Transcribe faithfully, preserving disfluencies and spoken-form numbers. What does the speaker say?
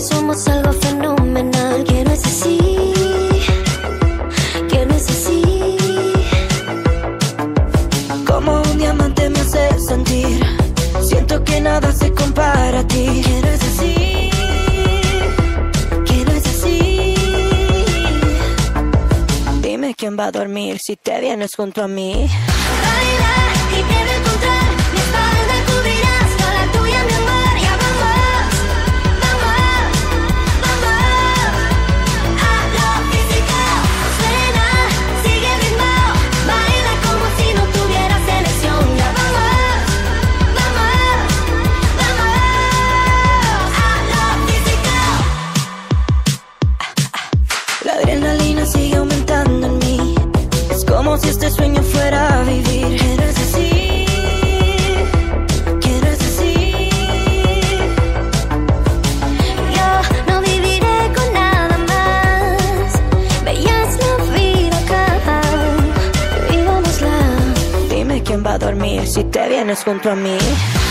somos algo fenomenal. Que no es así, que no es así. Como un diamante me hace sentir, siento que nada se compara a ti. Que no es así, que no es así. Dime quién va a dormir si te vienes junto a mí. Baila y te voy a encontrar, mi espalda cubrirás con la tuya, mi amor. Ya vamos, vamos, vamos a lo físico. Suena, sigue el ritmo, baila como si no tuvieras elección. Ya vamos, vamos, vamos a lo físico. La adrenalina sigue aumentando en mí, es como si este sueño fuera a vivir. Que no es así, que no es así. Yo no viviré con nada más. Veías la vida acá, vivámosla. Dime quién va a dormir si te vienes junto a mí.